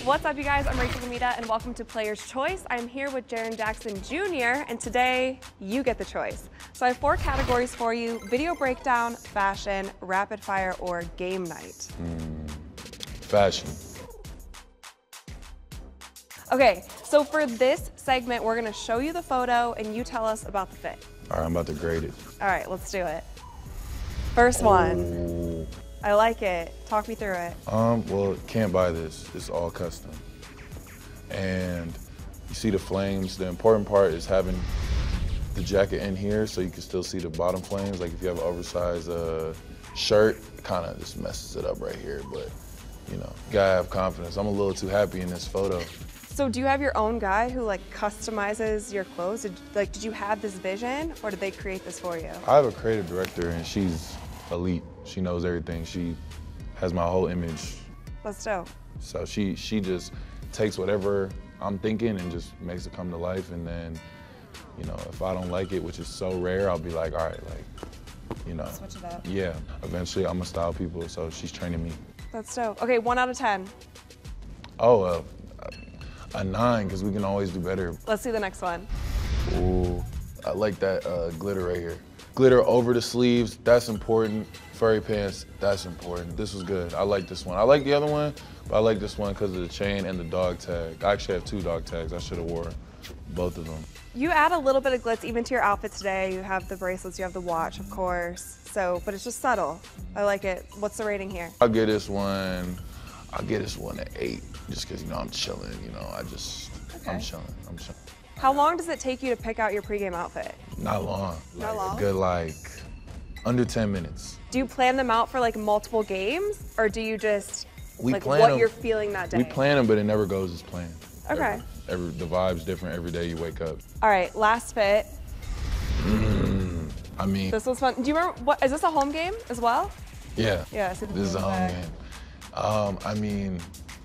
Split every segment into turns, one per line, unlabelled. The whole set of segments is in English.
What's up, you guys? I'm Rachel DeMita, and welcome to Player's Choice. I'm here with Jaren Jackson Jr., and today you get the choice. So I have 4 categories for you: video breakdown, fashion, rapid fire, or game night.
Fashion.
Okay, so for this segment, we're gonna show you the photo and you tell us about the fit.
All right, I'm about to grade it.
All right, let's do it. First one.
Ooh.
I like it. Talk me through it.
Well, can't buy this. It's all custom. And you see the flames. The important part is having the jacket in here so you can still see the bottom flames. Like if you have an oversized shirt, it kind of just messes it up right here. But, you know, you gotta have confidence. I'm a little too happy in this photo.
So do you have your own guy who like customizes your clothes? Did you have this vision or did they create this for you?
I have a creative director and she's elite. She knows everything. She has my whole image.
That's dope.
So she just takes whatever I'm thinking and just makes it come to life. And then, you know, if I don't like it, which is so rare, I'll be like, all right, like, you know.
Switch it up.
Yeah, eventually I'm gonna style people, so she's training me.
That's dope. Okay, 1 out of 10.
Oh, a 9, because we can always do better.
Let's see the next one.
Ooh, I like that glitter right here. Glitter over the sleeves, that's important. Furry pants, that's important. This was good. I like this one. I like the other one, but I like this one because of the chain and the dog tag. I actually have 2 dog tags. I should have worn both of them.
You add a little bit of glitz even to your outfit today. You have the bracelets, you have the watch, of course. So, but it's just subtle. I like it. What's the rating here?
I'll give this one an 8, just because, you know, I'm chilling, you know, I'm chilling.
How long does it take you to pick out your pregame outfit?
Not long.
Not long?
A good, like, under 10 minutes.
Do you plan them out for like multiple games, or do you just like what
them.
you're feeling that day?
We plan them, but it never goes as planned.
Okay.
The vibe's different every day you wake up.
All right, last fit.
I mean,
This was fun. Do you remember, is this a home game as well?
yeah.
Yeah, I see the
This is a
blue
home
bag.
game. I mean,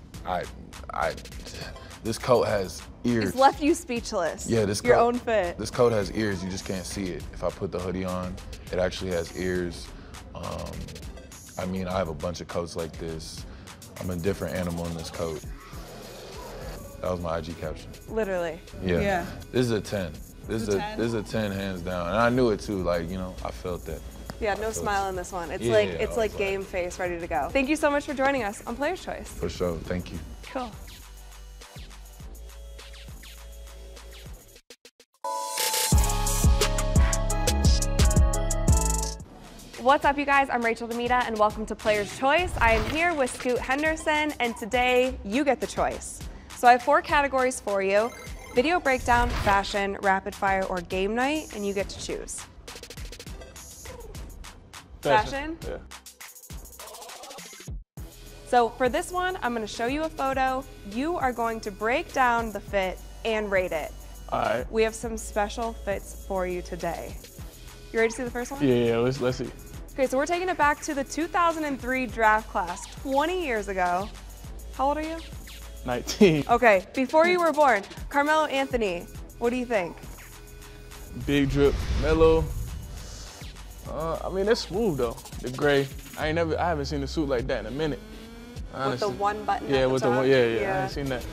this coat has ears.
It's left you speechless.
Yeah, this
your
coat,
own fit.
This coat has ears, you just can't see it. If I put the hoodie on, it actually has ears. I mean, I have a bunch of coats like this. I'm a different animal in this coat. That was my IG caption.
Literally.
Yeah. This is a 10. This is a 10 hands down. And I knew it too, like, you know, I felt that.
Yeah, no smile in this one. It's
Yeah,
it's like game face, ready to go. Thank you so much for joining us on Player's Choice.
For sure, thank you.
Cool. What's up, you guys? I'm Rachel DeMita, and welcome to Player's Choice. I am here with Henderson, and today you get the choice. So I have 4 categories for you: video breakdown, fashion, rapid fire, or game night, and you get to choose. Fashion?
Yeah.
So for this one, I'm going to show you a photo. You are going to break down the fit and rate it.
All right.
We have some special fits for you today. You ready to see the first one?
Yeah, let's see.
Okay, so we're taking it back to the 2003 draft class, 20 years ago. How old are you?
19.
Okay, before you were born. Carmelo Anthony, what do you think?
Big drip, mellow. I mean, that's smooth though. The gray. I haven't seen a suit like that in a minute. Honestly.
With the one button
Yeah,
at the
with
top?
the one. Yeah. I ain't seen that.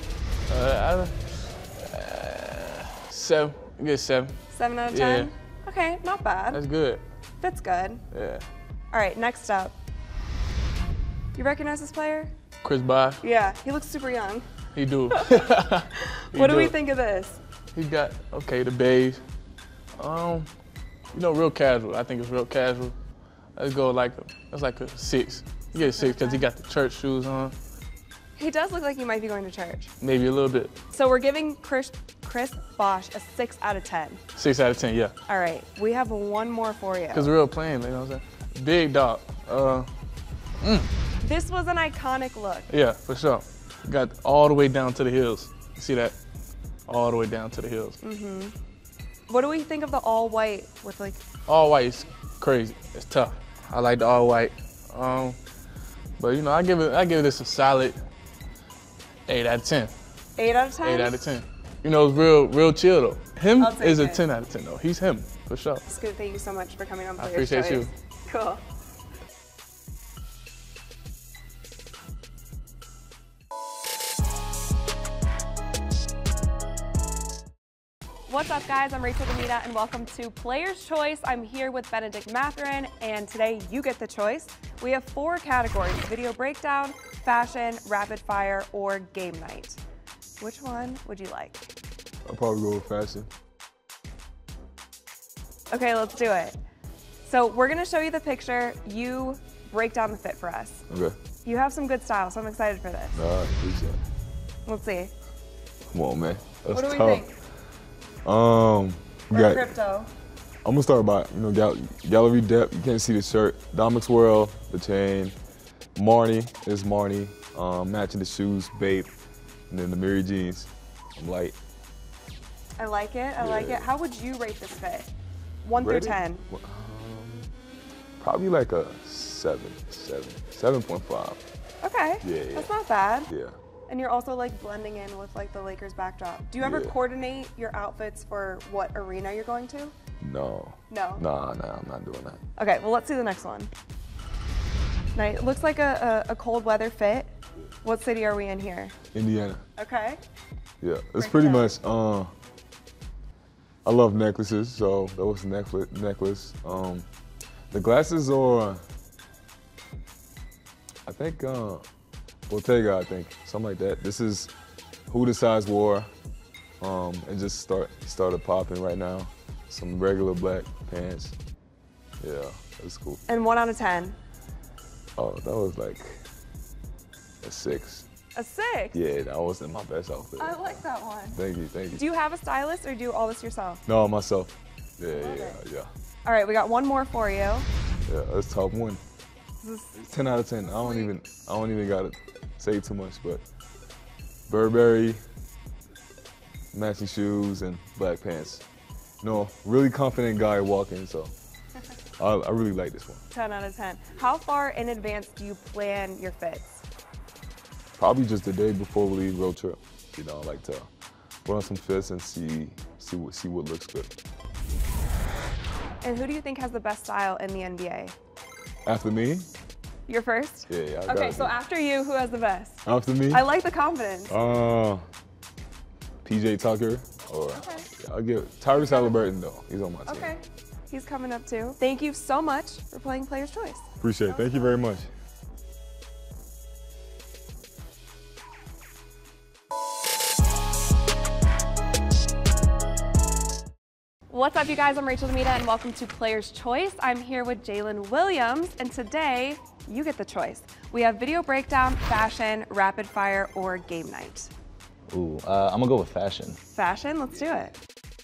7. I get 7.
7 out of 10? Okay, not bad.
That's good.
Fits good.
Yeah.
All right, next up. You recognize this player?
Chris Bosh.
Yeah, he looks super young.
He do.
What do we think of this?
He got the beige. You know, real casual. I think it's real casual. Let's go that's like a 6. You get a 6 because he got the church shoes on.
He does look like he might be going to church.
Maybe a little bit.
So we're giving Chris Bosh a 6 out of 10.
6 out of 10, yeah.
All right, we have one more for you.
Because real plain, you know what I'm saying? Big dog.
This was an iconic look.
Yeah, for sure. Got all the way down to the heels. You see that? All the way down to the heels.
Mm-hmm. What do we think of the all white with like?
All white is crazy. It's tough. I like the all white. But you know, I give this a solid 8 out of 10.
8 out of 10?
8 out of 10. You know, it's real chill though. Him
I'll take
is a
it.
10 out of 10 though. He's him, for sure.
Scoot, thank you so much for coming on
I
Player's
appreciate
Choice.
you.
Cool. What's up, guys? I'm Rachel DeMita, and welcome to Player's Choice. I'm here with Benedict Matherin, and today you get the choice. We have 4 categories: video breakdown, fashion, rapid fire, or game night. Which one would you like?
I'll probably go with fashion.
Okay, let's do it. So we're gonna show you the picture. You break down the fit for us.
Okay.
You have some good style, so I'm excited for this.
All right, appreciate it.
Let's see.
Come on, man. That's
What do we
tough.
think?
We
Or
got,
crypto?
I'm gonna start by, gallery depth. You can't see the shirt. Dominic Swirl, the chain. Marnie is Marnie. Matching the shoes, Bape. And then the Mary jeans. I'm light.
I like it. I like it. How would you rate this fit? 1 through
Rated?
10.
Probably like a 7.5.
Okay.
Yeah.
That's not bad.
Yeah.
And you're also like blending in with like the Lakers backdrop. Do you ever
Yeah.
coordinate your outfits for what arena you're going to?
No.
No?
Nah, I'm not doing that.
Okay, well, let's see the next one. Nice. It looks like a cold weather fit. What city are we in here?
Indiana.
Okay.
Yeah, it's
Break it
pretty
down.
much. I love necklaces, so that was the necklace. The glasses are, I think, Bottega, I think, something like that. This is who the size wore, and just started popping right now. Some regular black pants. Yeah, that's cool.
And 1 out of 10.
Oh, that was like a 6.
A 6?
Yeah, that wasn't my best outfit.
I like that one.
Thank you, thank you.
Do you have a stylist or do all this yourself?
No, myself. Yeah.
All right, we got one more for you.
Yeah, that's top one.
This is
10 out of 10. I don't even gotta say too much, but Burberry, matching shoes, and black pants. Really confident guy walking, so I really like this one.
10 out of 10. How far in advance do you plan your fits?
Probably just the day before we leave road trip. I like to put on some fits and see what looks good.
And who do you think has the best style in the NBA?
After me?
You're first?
Yeah.
Okay, so after you, who has the best?
After me?
I like the confidence.
PJ Tucker, or
Okay.
I'll give Tyrese Halliburton though. He's on my team.
Okay, he's coming up too. Thank you so much for playing Player's Choice.
Appreciate it. Thank you very much.
What's up, you guys? I'm Rachel DeMita, and welcome to Player's Choice. I'm here with Jalen Williams, and today you get the choice. We have video breakdown, fashion, rapid fire, or game night.
Ooh, I'm gonna go with fashion.
Fashion, let's do it.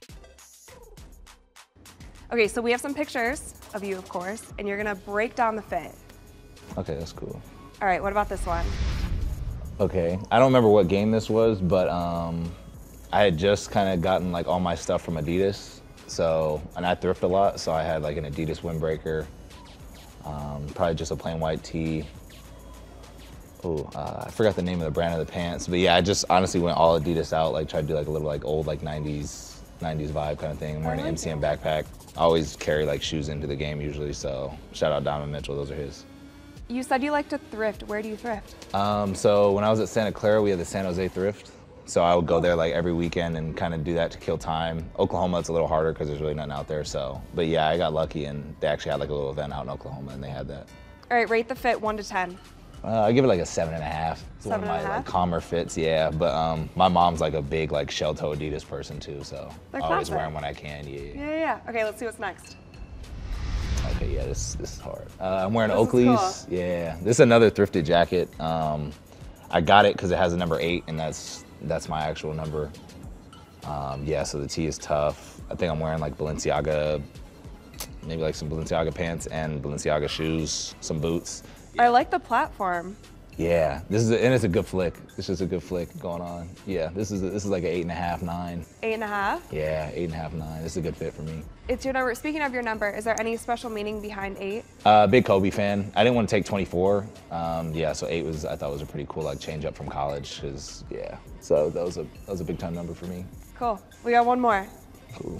Okay, so we have some pictures of you, of course, and you're gonna break down the fit.
Okay, that's cool.
All right, what about this one?
Okay, I don't remember what game this was, but I had just kind of gotten like all my stuff from Adidas. And I thrift a lot, so I had like an Adidas windbreaker, probably just a plain white tee. Oh, I forgot the name of the brand of the pants, but yeah, I just honestly went all Adidas out, like tried to do like a little like old like 90s vibe kind of thing. I'm wearing an MCM backpack. I always carry like shoes into the game usually, so shout out Donovan Mitchell, those are his.
You said you like to thrift. Where do you thrift?
So when I was at Santa Clara, we had the San Jose thrift. So I would go there like every weekend and kind of do that to kill time. Oklahoma, it's a little harder because there's really nothing out there. But yeah, I got lucky and they actually had like a little event out in Oklahoma and they had that.
All right, rate the fit 1 to 10.
I give it like a 7.5. It's one of my
7.5?
like calmer fits, yeah. But my mom's like a big like shell toe Adidas person too, so
They're
I always
classic.
wear them when I can, yeah.
Yeah. Okay, let's see what's next.
Okay, yeah, this is hard. I'm wearing
This is
Oakley's.
cool.
Yeah, this is another thrifted jacket. I got it because it has a number 8, and that's my actual number. Yeah, so the tee is tough. I think I'm wearing like Balenciaga, maybe like some Balenciaga pants and Balenciaga shoes, some boots.
I like the platform.
Yeah, and it's a good flick. It's just a good flick going on. Yeah, this is like an 8.5, 9.
8.5.
Yeah, 8.5, 9. This is a good fit for me.
It's your number. Speaking of your number, is there any special meaning behind 8?
Big Kobe fan. I didn't want to take 24. Yeah, so 8 I thought was a pretty cool like change up from college. Yeah, so that was a big time number for me.
Cool. We got one more.
Cool.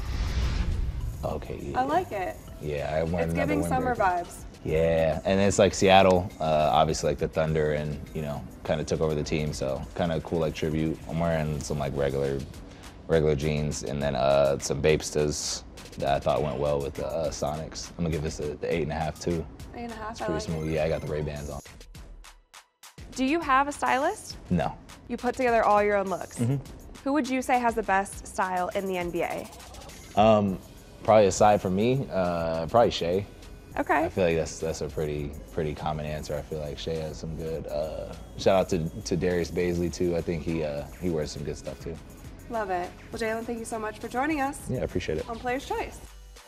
Okay. Yeah.
I like it.
Yeah, I went
It's
another
giving summer
windbreaker.
vibes.
Yeah, and it's like Seattle, obviously like the Thunder, and kind of took over the team, so kind of cool like tribute. I'm wearing some like regular regular jeans, and then some Bapestas that I thought went well with the Sonics. I'm gonna give this the 8.5 too.
8.5,
It's pretty smooth. Yeah, I got the Ray-Bans on.
Do you have a stylist?
No.
You put together all your own looks. Who would you say has the best style in the NBA?
Probably aside from me, probably Shea.
Okay.
I feel like that's a pretty common answer. I feel like Shea has some good. Shout out to Darius Baisley too. I think he wears some good stuff too.
Love it. Well, Jalen, thank you so much for joining us.
Yeah, I appreciate it.
On Player's Choice.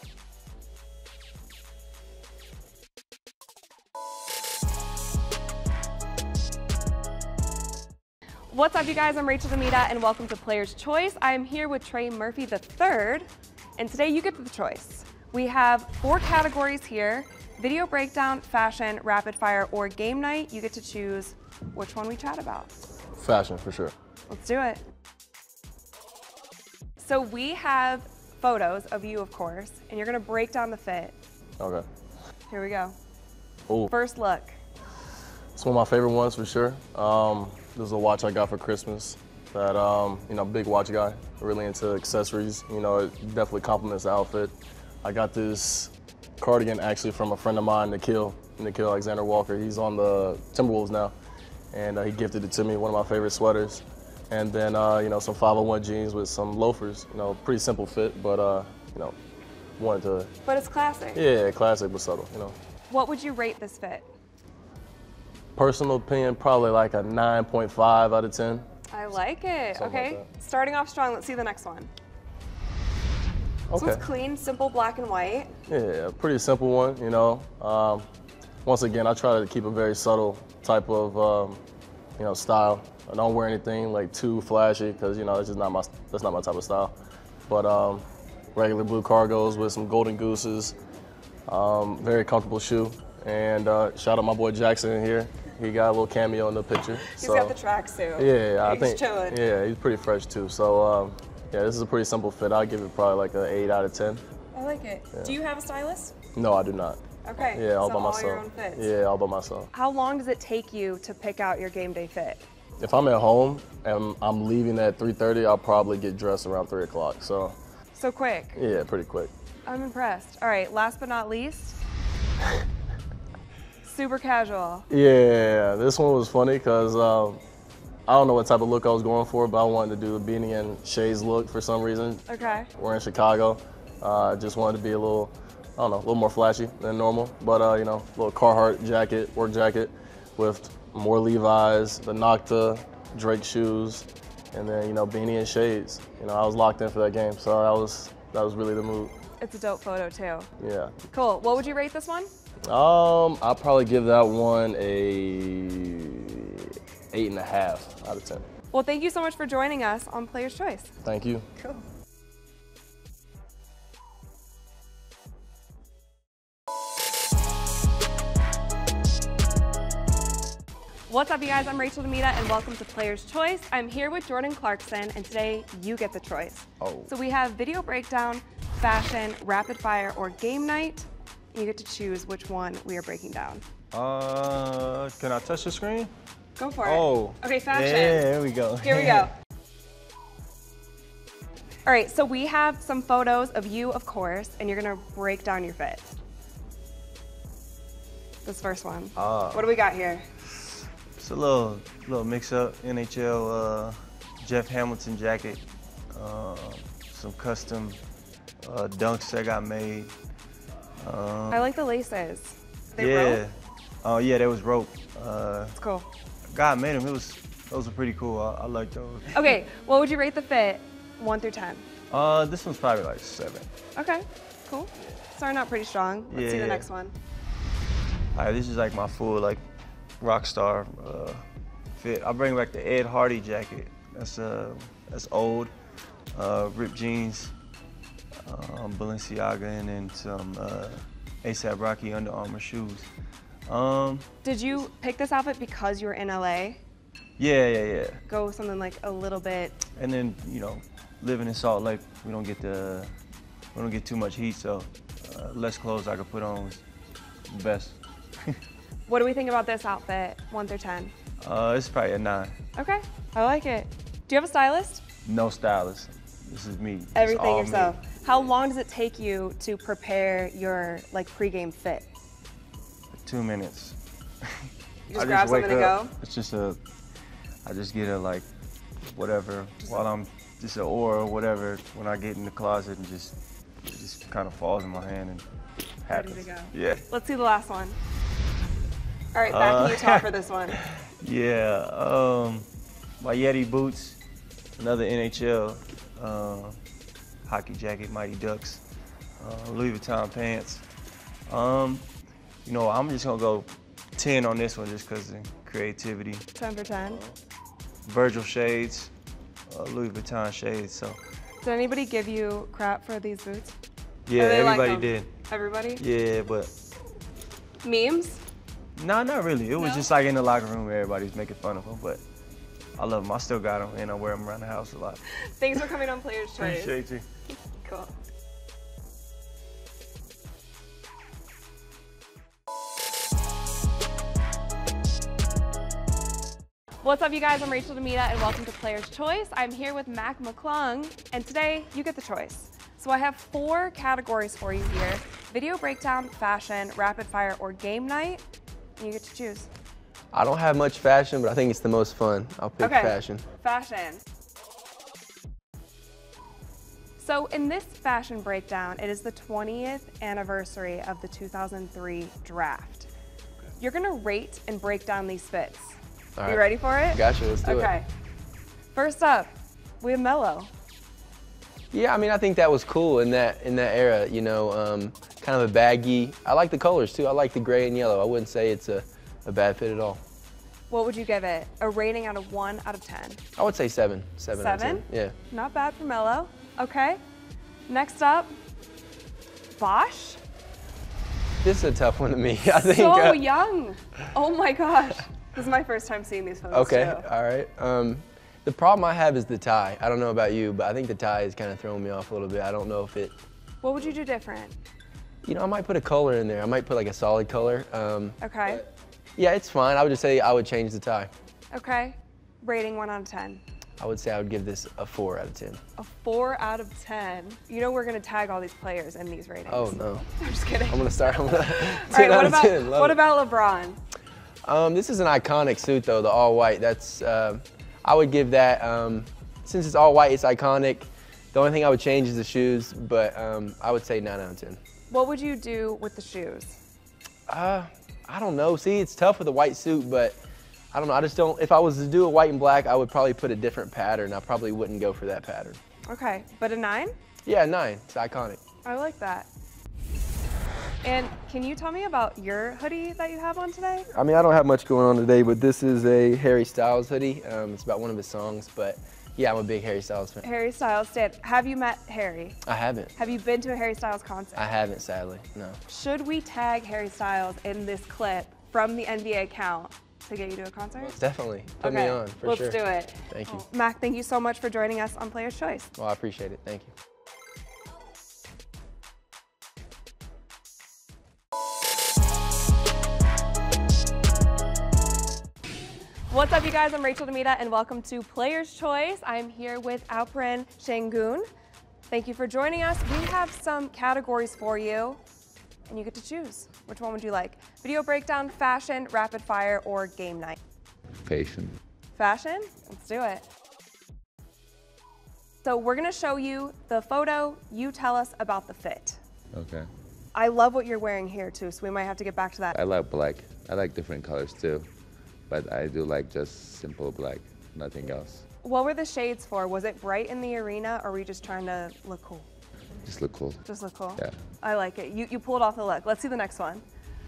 What's up, you guys? I'm Rachel DeMita, and welcome to Player's Choice. I am here with Trey Murphy III, and today you get the choice. We have 4 categories here: video breakdown, fashion, rapid fire, or game night. You get to choose which one we chat about.
Fashion, for sure.
Let's do it. So we have photos of you, of course, and you're gonna break down the fit.
Okay.
Here we go.
Ooh.
First look.
It's one of my favorite ones for sure. This is a watch I got for Christmas that, big watch guy, really into accessories. You know, it definitely complements the outfit. I got this cardigan actually from a friend of mine, Nikhil Alexander Walker. He's on the Timberwolves now, and he gifted it to me, one of my favorite sweaters. And then, some 501 jeans with some loafers. You know, pretty simple fit, but, wanted to.
But it's classic.
Yeah, classic but subtle,
What would you rate this fit?
Personal opinion, probably like a 9.5 out of 10.
I like it.
Something
Okay,
like that.
starting off strong. Let's see the next one. This
Okay.
one's clean, simple, black and white.
Yeah, pretty simple one, Once again, I try to keep a very subtle type of, style. I don't wear anything like too flashy because, that's just not my type of style. But regular blue cargos with some golden gooses, very comfortable shoe. And shout out my boy Jackson in here. He got a little cameo in the picture.
He's got the tracksuit.
Yeah, I
He's
think.
chilling.
Yeah, he's pretty fresh too. So this is a pretty simple fit. I'll give it probably like an 8 out of 10.
I like it.
Yeah.
Do you have a stylist?
No, I do not.
Okay.
Yeah, all
so
by myself.
all your own fits.
Yeah, all by myself.
How long does it take you to pick out your game day fit?
If I'm at home and I'm leaving at 3:30, I'll probably get dressed around 3 o'clock. So
quick.
yeah, pretty quick.
I'm impressed. All right, last but not least, super casual.
Yeah, this one was funny because I don't know what type of look I was going for, but I wanted to do the beanie and shades look for some reason.
Okay.
We're in Chicago. Just wanted to be a little more flashy than normal. But, little Carhartt jacket, work jacket with more Levi's, the Nocta, Drake shoes, and then, beanie and shades. I was locked in for that game, so that was really the mood.
It's a dope photo too.
Yeah.
Cool. What would you rate this one?
I'll probably give that one a 8.5 out of 10.
Well, thank you so much for joining us on Player's Choice.
Thank you.
Cool. What's up, you guys? I'm Rachel DeMita, and welcome to Player's Choice. I'm here with Jordan Clarkson, and today you get the choice.
Oh.
So we have video breakdown, fashion, rapid fire, or game night. You get to choose which one we are breaking down.
Can I touch the screen?
Go for it.
Oh.
Okay, fashion.
Yeah, there we go.
Here we go. All right, so we have some photos of you, of course, and you're gonna break down your fit. This first one. What do we got here?
It's a little mix-up NHL Jeff Hamilton jacket, some custom dunks that got made.
I like the laces. They
yeah.
rope?
Oh yeah, that was rope.
It's cool.
God made them. Those are pretty cool. I like those.
Okay, what would you rate the fit, 1 through 10?
This one's probably like 7.
Okay, cool. Starting out pretty strong. Let's see the
Yeah.
next one.
All right, this is like my full rock star fit. I bring back the Ed Hardy jacket. That's old, ripped jeans, Balenciaga, and then some A$AP Rocky Under Armour shoes.
Did you pick this outfit because you were in LA?
Yeah.
Go with something like a little bit.
And then living in Salt Lake, we don't get too much heat, so less clothes I could put on was the best.
What do we think about this outfit, 1 through 10?
It's probably a 9.
Okay, I like it. Do you have a stylist?
No stylist. This is me. It's
Everything
all
yourself.
me.
How long does it take you to prepare your like pregame fit?
2 minutes.
You just grab something to go?
It's just I just get a like, whatever, while I'm just an or whatever, when I get in the closet and it just kind of falls in my hand and happens.
Ready to go.
Yeah.
Let's see the last one. All right, back to you talk for this one.
Yeah, my Yeti boots, another NHL hockey jacket, Mighty Ducks, Louis Vuitton pants. You know, I'm just gonna go 10 on this one just because of creativity.
10 for 10.
Virgil shades, Louis Vuitton shades. So.
Did anybody give you crap for these boots?
Yeah,
Or they like
everybody
them?
did.
Everybody?
Yeah, but
Memes?
no, not really. It was
No?
just like in the locker room, everybody's making fun of them. But I love them. I still got them, and I wear them around the house a lot.
Thanks for coming on Players Choice.
Appreciate you.
Cool. What's up, you guys? I'm Rachel DeMita, and welcome to Players Choice. I'm here with Mac McClung, and today you get the choice. So I have 4 categories for you here: video breakdown, fashion, rapid fire, or game night, and you get to choose.
I don't have much fashion, but I think it's the most fun. I'll pick fashion.
Fashion. So in this fashion breakdown, it is the 20th anniversary of the 2003 draft. You're gonna rate and break down these fits.
All
You
right.
ready for it?
Gotcha, let's do it.
Okay. First up, we have Mello.
Yeah, I mean, I think that was cool in that era, you know, kind of a baggy. I like the colors too. I like the gray and yellow. I wouldn't say it's a bad fit at all.
What would you give it? A rating out of 1 out of 10?
I would say 7. 7 out of 10.
7?
Yeah.
Not bad for Mello. Okay. Next up, Bosch.
This is a tough one to me. I think.
So young. Oh my gosh. This is my first time seeing these photos
Okay,
too.
all right. The problem I have is the tie. I don't know about you, but I think the tie is kind of throwing me off a little bit. I don't know if it,
What would you do different?
you know, I might put a color in there. I might put like a solid color.
Okay.
Yeah, it's fine. I would just say I would change the tie.
Okay. Rating 1 out of 10.
I would say I would give this a 4 out of 10.
A 4 out of 10. You know we're gonna tag all these players in these ratings.
Oh no.
I'm just kidding.
I'm gonna start. I'm gonna 10
All right,
out of 10. Love
what
it.
about LeBron?
This is an iconic suit though, the all white. That's I would give that. Since it's all white, it's iconic. The only thing I would change is the shoes, but I would say 9 out of 10.
What would you do with the shoes?
I don't know. See, it's tough with a white suit, but I don't know. I just don't. If I was to do a white and black, I would probably put a different pattern. I probably wouldn't go for that pattern.
Okay, but a 9?
Yeah, 9. It's iconic.
I like that. And can you tell me about your hoodie that you have on today?
I mean, I don't have much going on today, but this is a Harry Styles hoodie. It's about one of his songs, but yeah, I'm a big Harry Styles fan.
Harry Styles did. Have you met Harry?
I haven't.
Have you been to a Harry Styles concert?
I haven't, sadly. No.
Should we tag Harry Styles in this clip from the NBA account to get you to a concert?
Definitely. Put me on, for sure.
Let's do it.
Thank you.
Mac, thank you so much for joining us on Players Choice.
Well, I appreciate it. Thank you.
What's up, you guys? I'm Rachel DeMita, and welcome to Players Choice. I'm here with Alperen Şengün. Thank you for joining us. We have some categories for you, and you get to choose. Which one would you like? Video breakdown, fashion, rapid fire, or game night?
Fashion.
Fashion? Let's do it. So we're gonna show you the photo. You tell us about the fit.
Okay.
I love what you're wearing here too, so we might have to get back to that.
I like black. I like different colors too, but I do like just simple black, nothing else.
What were the shades for? Was it bright in the arena, or were you just trying to look cool?
Just look cool.
Just look cool?
Yeah.
I like it. You pulled off the look. Let's see the next one.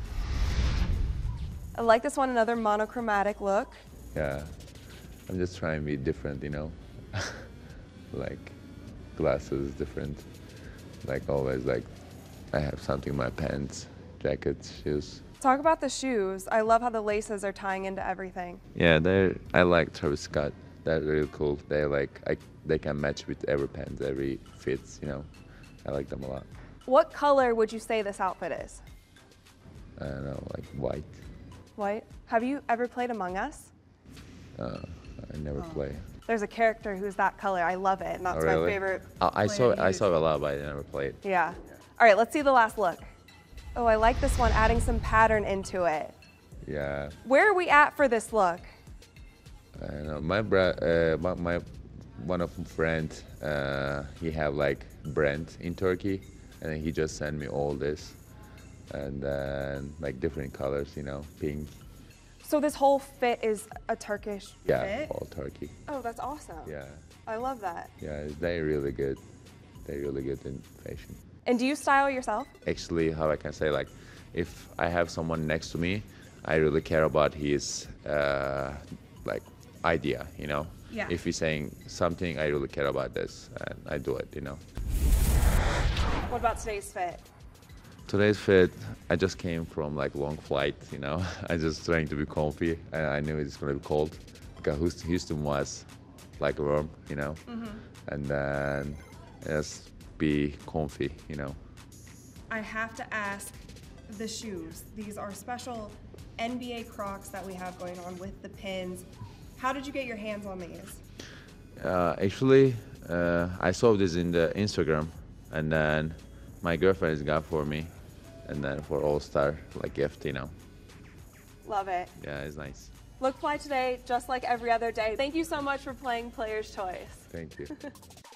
I like this one, another monochromatic look.
Yeah. I'm just trying to be different, you know? Like glasses different. Like always, like I have something in my pants, jackets, shoes.
Talk about the shoes. I love how the laces are tying into everything.
Yeah, I like Travis Scott. They're really cool. They can match with every pants, every fits, you know? I like them a lot.
What color would you say this outfit is?
I don't know, like white.
White. Have you ever played Among Us?
I never play.
There's a character who's that color. I love it, and that's my favorite.
I
player
saw
used.
a lot, but I never played.
Yeah. All right, let's see the last look. Oh, I like this one, adding some pattern into it.
Yeah.
Where are we at for this look?
My one of my friends, he have like brand in Turkey, and he just sent me all this, and then like different colors, you know, pink.
So this whole fit is a Turkish
Yeah,
fit?
all Turkey.
Oh, that's awesome.
Yeah.
I love that.
Yeah, they're really good. They're really good in fashion.
And do you style yourself?
Actually, how I can say, like, if I have someone next to me, I really care about his like idea, you know.
Yeah.
If he's saying something, I really care about this, and I do it, you know.
What about today's fit?
Today's fit, I just came from like long flight, you know. I just trying to be comfy, and I knew it's gonna be cold because Houston was like warm, you know. And then just be comfy, you know.
I have to ask the shoes. These are special NBA Crocs that we have going on with the pins. How did you get your hands on these?
Actually, I saw this in the Instagram, and then my girlfriend got for me, and then for All-Star like gift, you know.
Love it.
Yeah, it's nice.
Look fly today, just like every other day. Thank you so much for playing Player's Choice.
Thank you.